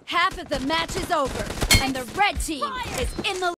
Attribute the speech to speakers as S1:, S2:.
S1: Half of the match is over, and the red team is in the